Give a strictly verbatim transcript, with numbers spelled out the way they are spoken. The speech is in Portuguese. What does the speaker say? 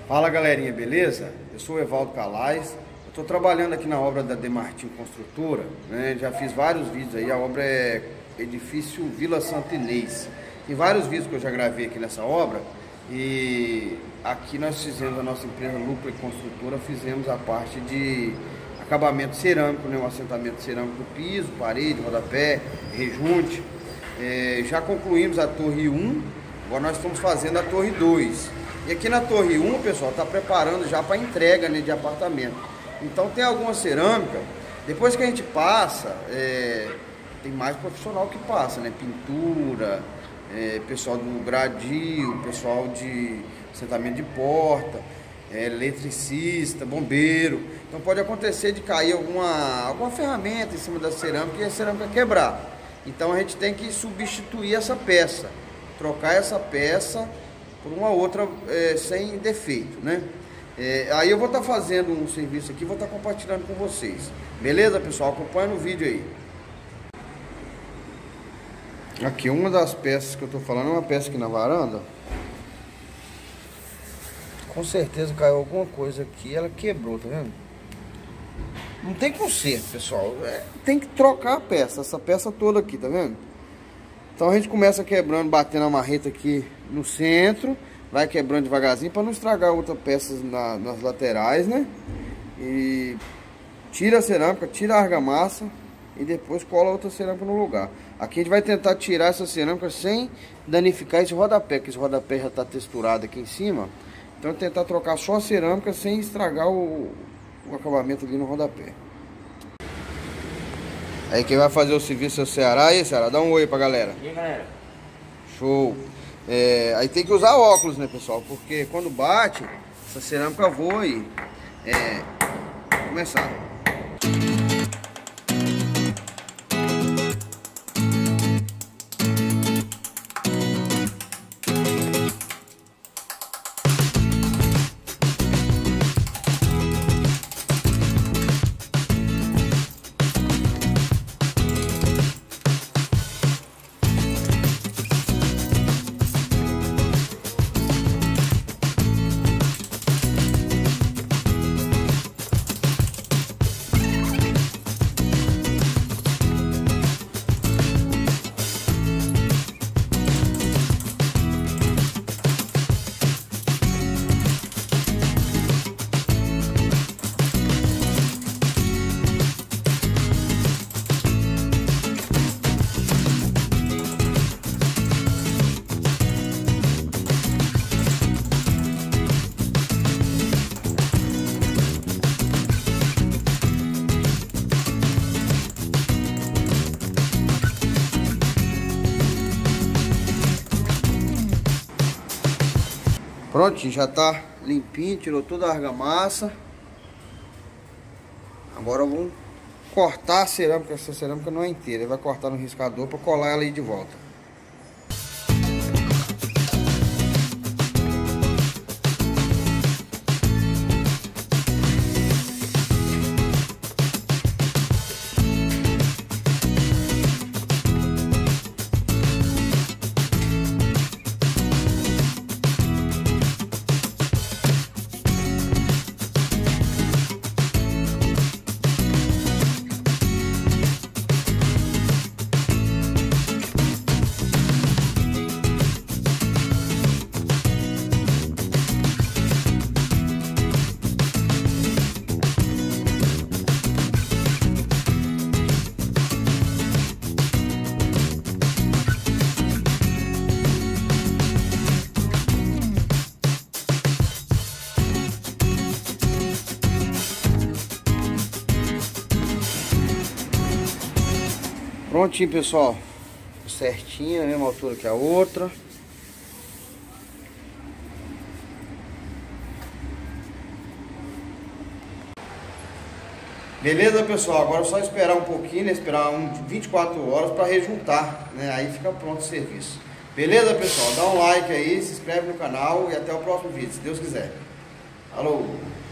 Fala galerinha, beleza? Eu sou o Evaldo Calais, eu estou trabalhando aqui na obra da Demartino Construtora, né? Já fiz vários vídeos aí, a obra é Edifício Vila Santo Inês. Tem vários vídeos que eu já gravei aqui nessa obra e aqui nós fizemos, a nossa empresa Lucro e Construtora, fizemos a parte de acabamento cerâmico, né? Um assentamento cerâmico do piso, parede, rodapé, rejunte. É, já concluímos a torre um, agora nós estamos fazendo a torre dois. E aqui na torre um, pessoal, está preparando já para entrega, né, de apartamento. Então tem alguma cerâmica, depois que a gente passa, é, tem mais profissional que passa, né? Pintura, é, pessoal do gradil, pessoal de assentamento de porta, é, eletricista, bombeiro. Então pode acontecer de cair alguma, alguma ferramenta em cima da cerâmica e a cerâmica quebrar. Então a gente tem que substituir essa peça, trocar essa peça por uma outra é, sem defeito, né? É, aí eu vou estar tá fazendo um serviço aqui, vou estar tá compartilhando com vocês. Beleza, pessoal? Acompanha no vídeo aí. Aqui, uma das peças que eu tô falando é uma peça aqui na varanda. Com certeza caiu alguma coisa aqui, ela quebrou, tá vendo? Não tem conserto, pessoal. É, tem que trocar a peça, essa peça toda aqui, tá vendo? Então a gente começa quebrando, batendo a marreta aqui no centro, vai quebrando devagarzinho para não estragar outras peças na, nas laterais, né? E tira a cerâmica, tira a argamassa e depois cola outra cerâmica no lugar. Aqui a gente vai tentar tirar essa cerâmica sem danificar esse rodapé, que esse rodapé já está texturado aqui em cima. Então tentar trocar só a cerâmica sem estragar o, o acabamento ali no rodapé. Aí quem vai fazer o serviço é o Ceará. Aí, Ceará, dá um oi pra galera. E aí, galera? Show. É, aí tem que usar óculos, né, pessoal? Porque quando bate, essa cerâmica voa aí. É, vamos começar. Prontinho, já tá limpinho, tirou toda a argamassa. Agora vamos cortar a cerâmica, essa cerâmica não é inteira, ele vai cortar no riscador para colar ela aí de volta. Prontinho, pessoal, certinho, a mesma altura que a outra. Beleza, pessoal? Agora é só esperar um pouquinho, né? Esperar um vinte e quatro horas para rejuntar, né? Aí fica pronto o serviço. Beleza, pessoal? Dá um like aí, se inscreve no canal e até o próximo vídeo, se Deus quiser. Alô!